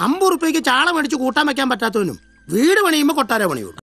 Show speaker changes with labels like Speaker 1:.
Speaker 1: 50 ഉറുപ്പ്യക്ക് ചാള മേടിച്ച് കൂട്ടാൻ വെക്കാൻ പറ്റാത്തവനും വീട് പണിയുമ്പോ കൊട്ടാര പണിയുള്ളൂ.